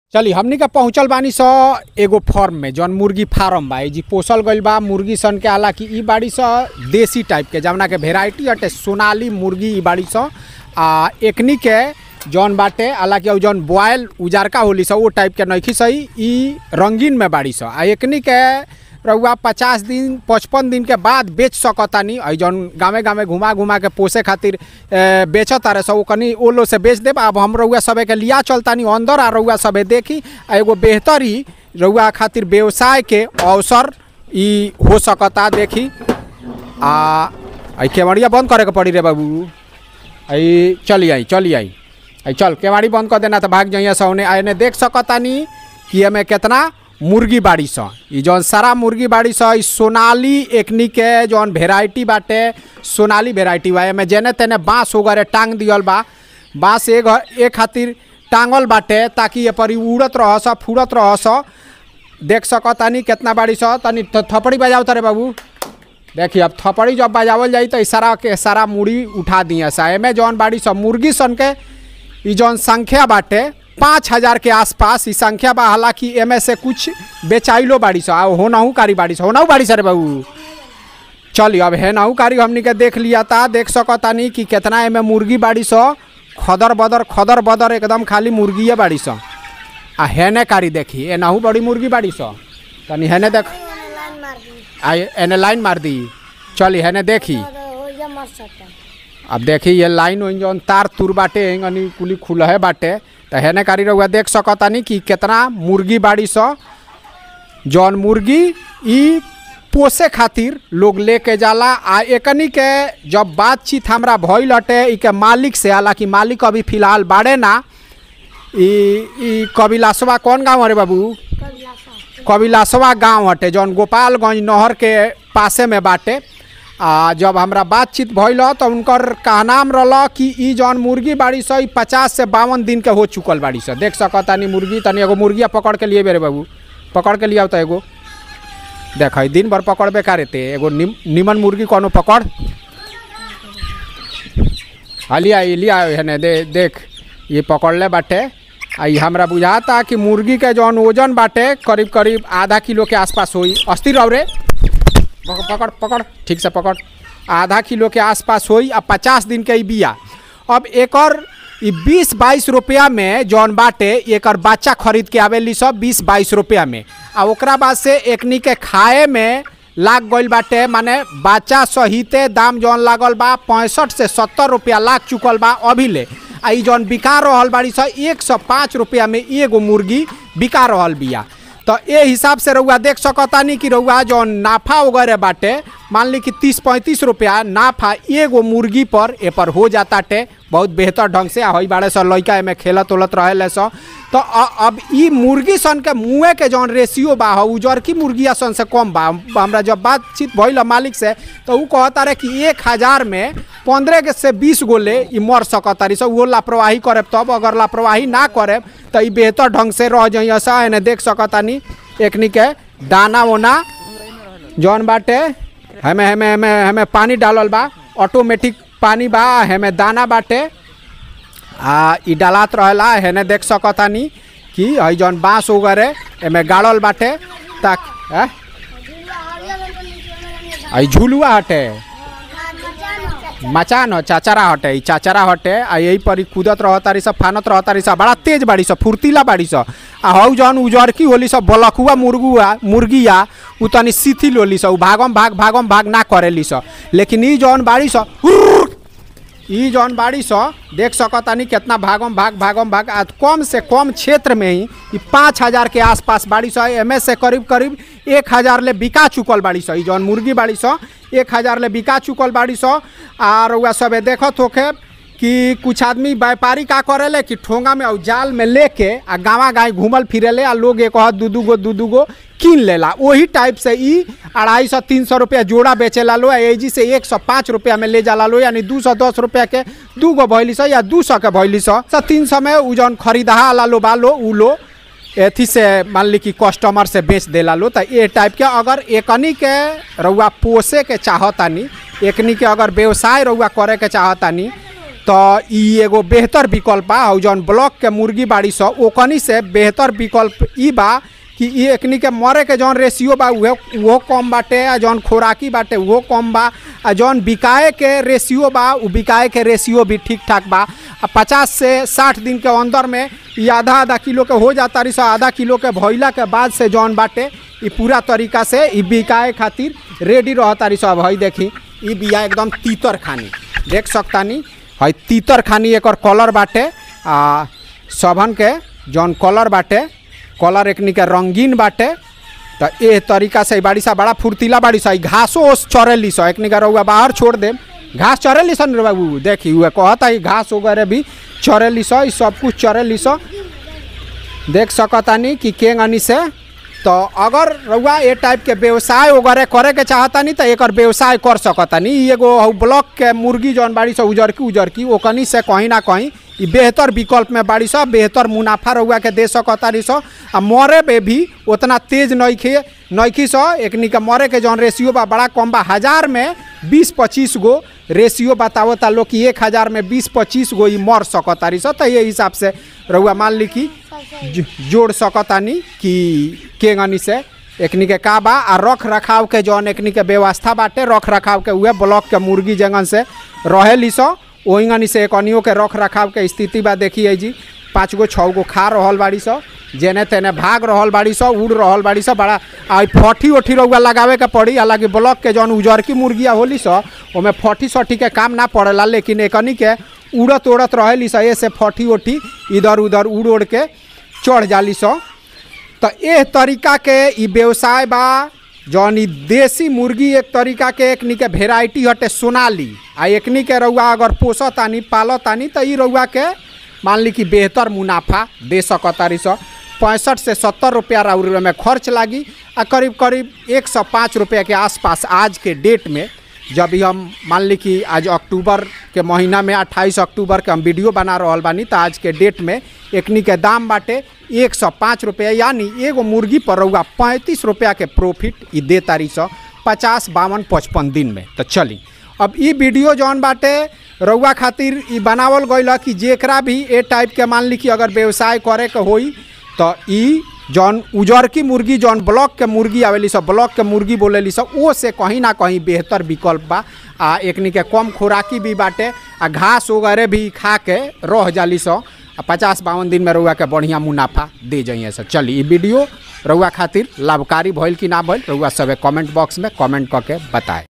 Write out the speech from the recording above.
चली हमनी के पहुँचल बानी स एगो फॉर्म में जौन मुर्गी फार्म बा जी पोसल गईल बा मुर्गी सन के। हालांकि ई बाड़ी स देसी टाइप के जवना के वेराइटी हटे सोनाली मुर्गी ई बाड़ी स एकनी के जौन बाटे। हालांकि जौन बॉयल उजारका होली स वो टाइप के नइखी सही ई रंगीन में बाड़ी स एकनी के रउआ 50 दिन 55 दिन के बाद बेच सकतानी। जौन गाँवे गाँवे घुमा घुमा के पोसे खातिर बेचत तारे सब कनी ओ लो से बेच देब। अब हम रउआ सबे के लिया चलतानी अंदर आ रउआ सबे देखी एगो बेहतर ही रउआ खातिर व्यवसाय के अवसर ई हो सकता। देखी केवड़िया बंद करे के पड़ी रे बाबू। चली आई चल केवाड़ी बंद कर देना तो भाग जाइए सौने आने देख सकतानी कि हमें कितना मुर्गी बाड़ी स। ई जौन सारा मुर्गी बाड़ी स सोनाली एकनी के जौन वेराइटी बाटे सोनाली वेराइटी बा। एमे जेने तेने बाँस वगैरह टांग दियल बा। बाँस एक खातिर टांगल बाटे ताकि ये पर उड़त रहस फुड़त रहस। देख सकतानी कितना बाड़ी स। तनी थपड़ी बजाओ तारे बाबू। देखिए अब थपड़ी जब बजावल जाई तो सारा के सारा मुड़ी उठा दिए सा। एमे जौन बाड़ी स मुर्गी सन के ई जौन संख्या बाटे 5000 के आसपास ई संख्या बा। हालांकि एमे से कुछ बेचाइलो बाड़ी स होनाहू कारी बाड़ी स होनाहू बाड़ी सर बाबू। चलिए अब हेनाहू कारी हमनी के देख लिया था। देख सकतानी कि कितना एमे मुर्गी बाड़ी स खदर बदर एकदम खाली मुर्गी बाड़ी स। हेने कारी देखी एनाहू बड़ी मुर्गी बाड़ी स। तनी हेने देख एने लाइन मार दी। चली हेने देखी अब देखी ये लाइन जौन तार तुर बाटे कुली खुल है बाटे तो हेने कारी रउआ देख सकतानी कि कितना मुर्गी बाड़ी स। जौन मुर्गी ई पोसे खातिर लोग लेके जाला। एकनी के जब बातचीत हमरा भइल हटे ई के मालिक से। हालांकि मालिक अभी फिलहाल बाड़े ना। ई कबिलासवा कौन गाँव अरे बाबू? कबिलासवा गाँव हटे जौन गोपालगंज नहर के पासे में बाटे। जब हमरा बातचीत भइल तो उनकर कहनाम रहल कि ई जौन मुर्गी बाड़ी स 50 से 52 दिन के हो चुकल बाड़ी स। देख सकतानी मुर्गी। तनी एगो मुर्गिया पकड़ के लिए बेरे बाबू पकड़ के लिया तो एगो देख दिन भर पकड़ बेकार रहते एगो निमन मुर्गी कोनो पकड़ लिया है देख ये पकड़ ले बाटे। आई हमरा बुझाता कि मुर्गी के जौन वजन बाटे करीब आधा किलो के आसपास होई। अस्थिर रहो रे पकड़ ठीक से पकड़। आधा किलो के आसपास होई। अब 50 दिन के बिया। अब एकर 20-22 रुपया में जौन बाटे एकर बच्चा खरीद के आवेली सब 20-22 रुपया में। ओकरा बाद से एकनी के खाए में लाग गईल बाटे। माने बच्चा सहिते दाम जौन लागल बा 65 से 70 रुपया लाग चुकल बा अभी ले। ई जौन बिका रहल बाड़ी स 105 रुपया में एगो मुर्गी बिका रहल बिया। तो ये हिसाब से रउआ देख सकतानी कि रउआ जौन नाफा वगैरह बाटे मान ली कि 30-35 रुपया नाफा एगो मुर्गी पर ए पर हो जाता टे बहुत बेहतर ढंग से। हई बाड़े स लइका एमे खेलत उलत रहे स। तो अब ई मुर्गी सन के मुँहे के जौन रेशियो बा उजर की मुर्गिया सन से कम बा। हमरा जब बातचीत भइल मालिक से तो ऊ कहता रहे कि 1000 में 15 से 20 गो ले ई मर सकतारी स। वो लापरवाही करे तब अगर लापरवाही ना करे तो ई बेहतर ढंग से रह जाइए सा। एने देख सकतानी एकनी के दाना वोना जौन बाटे हमें पानी डालल बा ऑटोमेटिक पानी बा। हमें दाना बाटे ई डालत रहेला। हेने देख सकतानी कि हई जौन बाँस वगैरह एमे गाड़ल बाटे ताक आई झुलुआ हटे मचान हो चाचरा हटे ई चाचरा हटे। यही पर कूदत रहतारी सब फानत रहतारी सब। बड़ा तेज बाड़ी सब फुर्तीला बाड़ी सब। हऊ जौन उजरकी होली सब बलकुआ मुर्गिया उ तनी शिथिल होली सब भागम भाग ना करेली सब। लेकिन ई जौन बाड़ी स देख सकतानी कितना भागम भाग कम से कम क्षेत्र में ही 5000 के आसपास बाड़ी स। एमे से करीब 1000 ले बिका चुकल बाड़ी स। ई जौन मुर्गी बाड़ी स 1000 ले बिका चुकल बाड़ी स। और वह सब देखत होखे कि कुछ आदमी व्यापारी का करेले कि ठोंगा में और जाल में लेके गाँव गाँव घूमल फिरेले आ लोग एक दू गो कीन लेला। वही टाइप से ई 250-300 रुपया जोड़ा बेचेला लो। एजी से 105 रुपया में ले जाला लो। यानी 210 रुपया के 2 गो भैली स या 200 के भैली स 300 में उ जौन खरीदहा ला लो बालो उ लो एथी से मान ली कि कस्टमर से बेच देला लो। तो ये टाइप के अगर एकनी के रउआ पोसे के चाहतानी एकनी के अगर व्यवसाय रउआ करे के चाहतानी तो ई एगो बेहतर विकल्प बा। और जौन ब्लॉक के मुर्गी बाड़ी स ओकनी से बेहतर विकल्प ई बा कि ई एकनी के मरे के जौन रेशियो बा उहो कम बाटे, आ जौन खोराकी बाटे उहो कम बा, आ जौन बिकाए के रेशियो बा उ बिकाए के रेशियो भी ठीक ठाक बा। 50 से 60 दिन के अंदर में ये आधा किलो के हो जाता रही। आधा किलो के भइला के बाद से जौन बाटे ये पूरा तरीका से ई बिकाए खातिर रेडी रहता रही। अब हई देखी ई बिया एकदम तीतर खानी देख सकतानी। हई तीतर खानी एकर कलर बाटे, आ सबन के जौन कलर बाटे कलर एकनी के रंगीन बाटे। तो ए तरीका से बाड़ी सा बड़ा फुर्तीला बाड़ी सा। घासो चरेली सा, एकनी का रउआ बाहर छोड़ दे घास चरेली सन रे बाबू। देखी हुए कहता है घास वगैरह भी चरेली सा, सब कुछ चरेली सा देख सकतानी कि केंगनी से। तो अगर रउआ ए टाइप के व्यवसाय वगैरह करे के चाहतानी तो एक व्यवसाय कर सकतानी। एगो ब्लॉक के मुर्गी जौन बाड़ी सा उजरकी ओकनी से कहीं ना कहीं ई बेहतर विकल्प में बाड़ी सा, बेहतर मुनाफा रउआ के दे सकतारी सा। आ मरे पे भी उतना तेज नइखी सा। एकनी के मरे के जौन रेशियो बा बड़ा कम बा। 1000 में 20-25 गो रेशियो बतावता लोग कि 1000 में 20-25 गो ई मर सकतारी सा। तो ये हिसाब से रउआ मान ली कि जोड़ सकतानी कि केंगनी से एकनी के का बा। आ रख रखाव के जौन एकनी के व्यवस्था बाटे रख रखाव के उहे ब्लॉक के मुर्गी जंगन से रहेली सा ओहिंगनी से एकनियों के रख रखाव के स्थिति बा। देखिए जी 5 गो 6 गो खा रहल बाड़ी सा, जेने तेने भाग रहल बाड़ी सा, उड़ रहल बाड़ी सा। बड़ा आ फटी ओठी रउआ लगावे के पड़ी। हालांकि ब्लॉक के जौन उजरकी मुर्गिया होली सा ओमे फटी सटी के काम ना पड़ेला, लेकिन एकनी के उड़त रहेली सा। ऐसे फटी ओठी इधर उधर उड़ के चढ़ जाली सा। तो ए तरीका के ई व्यवसाय बा। जौन ई देसी मुर्गी एक तरीका के एकनी के वेराइटी हटे सोनाली। आ एकनी के रउआ अगर पोसतानी पालतानी तो ई रउआ के मान ली कि बेहतर मुनाफा दे सकतारी सा। 65 से 70 रुपया राउर में खर्च लागी, आ करीब 105 रुपये के आसपास आज के डेट में। जब भी हम मान ली कि आज अक्टूबर के महीना में 28 अक्टूबर के हम वीडियो बना रहल बानी, तो आज के डेट में एकनी के दाम बाटे 105 रुपया। यानी एगो मुर्गी पर रउआ 35 रुपया के प्रॉफिट ई दे तारी सा 50, 52, 55 दिन में। तो चली अब ई वीडियो जौन बाटे रउआ खातिर ई बनावल गइल कि जेकरा भी ए टाइप के मान ली कि अगर व्यवसाय करे के होई तो ई जौन उजरकी मुर्गी जौन ब्लॉक के मुर्गी आवेली सब ब्लॉक के मुर्गी बोलेली सब ओ से कहीं ना कहीं बेहतर विकल्प बा। आ एकनी के कम खुराकी भी बाटे, आ घास वगैरह भी खा के रह जाली सब। 50-52 दिन में रउआ के बढ़िया मुनाफा दे जाइए सर। चली ई वीडियो रउआ खातिर लाभकारी भइल कि ना भइल रउआ सब कमेंट बॉक्स में कमेंट करके बताए।